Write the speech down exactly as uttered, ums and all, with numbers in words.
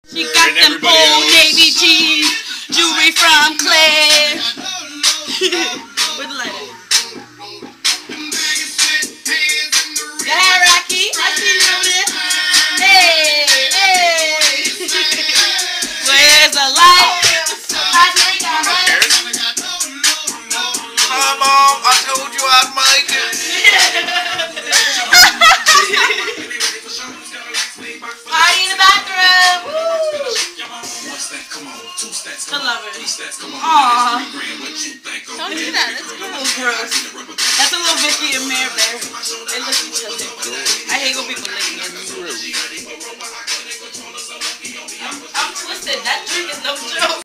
She got them old Navy jeans, jewelry from Claire. With the lighter. Go ahead, Rocky. I see you over there. Hey, hey. Where's the light? I think I heard. Hi, Mom. I told you I'd make it. Party in the bathroom. Woo. I love it. Aww. Don't do that. That's gross. gross. That's a little Vicky and Mare there. They look each other. I hate when people lick me. I'm, I'm twisted. That drink is no joke.